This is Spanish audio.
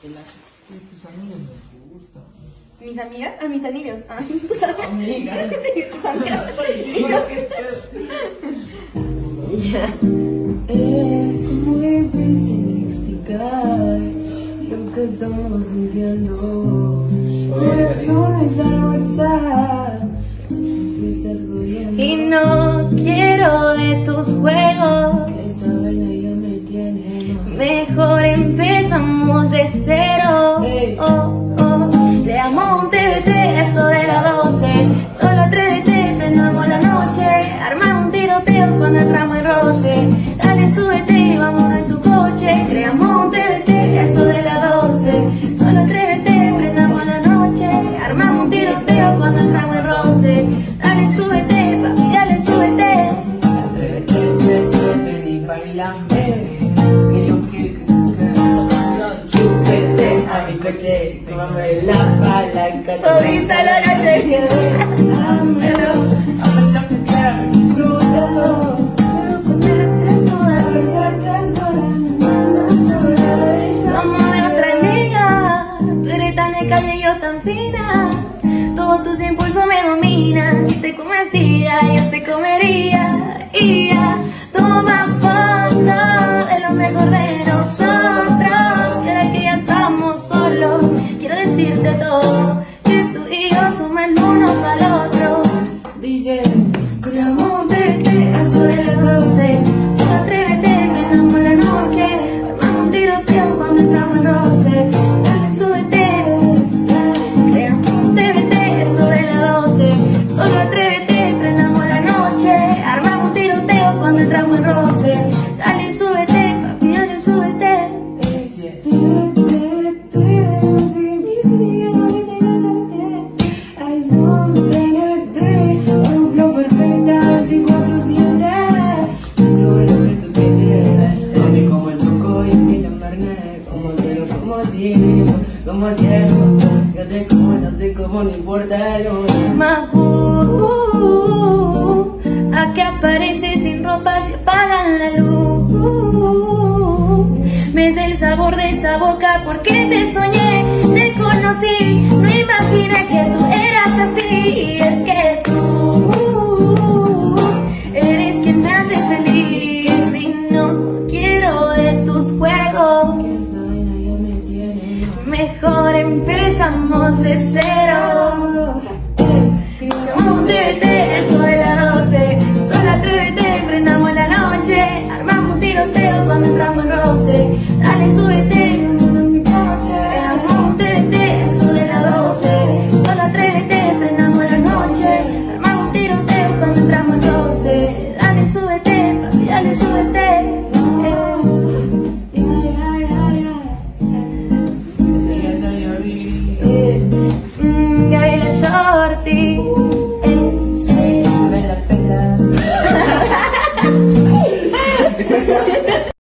Y tus amigos me gustan. ¿Mis amigas? A mis anillos. Ah. Tus amigas. Es muy difícil explicar lo que estamos sintiendo. Corazones al WhatsApp. No sé si estás jodiendo. Y no quiero de tus juegos. Que esta vaina ya me tiene. Mejor empezamos de cero. Hey. Leamos un TBT, eso de las 12. Solo atrévete, prendamos la noche. Armamos un tiroteo cuando entramos en roce. Dale, súbete y vámonos en tu coche. Creamos un TBT, eso de las 12. Solo atrévete, prendamos la noche. Armamos un tiroteo cuando entramos en roce. Dale, súbete, papi, dale, súbete. Atrévete, ven y bailame. Que yo quiero que súbete a mi coche. Tómame la palanca. Todita la noche. Dámelo, lo que quiero, disfrútalo. Somos de otra liga. Tú eres tan de calle y yo tan fina. Todos tus impulsos me dominan. Si te comecía, yo te comería. Y ya, toma foto de lo mejor de nosotros. Y ahora que ya estamos solos, quiero decirte todo. Que tú y yo somos el uno para el otro. Dice, Creamos un pedazo de las 12. Solo atrévete, prendamos la noche. Armamos un tiroteo cuando entramos en roce. Dale, súbete, creamos un TBT, eso de las 12. Solo atrévete, prendamos la noche. Armamos un tiroteo cuando entramos en roce. Dale, súbete, papi, dale, súbete. Como siempre, yo te como, no sé cómo, no importa lo Más a que aparece sin ropa se apagan la luz. Me sé el sabor de esa boca porque te soñé, te conocí. No imaginé que tú eras así. Y es que tú eres quien me hace feliz. Y no quiero de tus juegos. que esta vaina ya me tiene. Mejor empezamos de cero.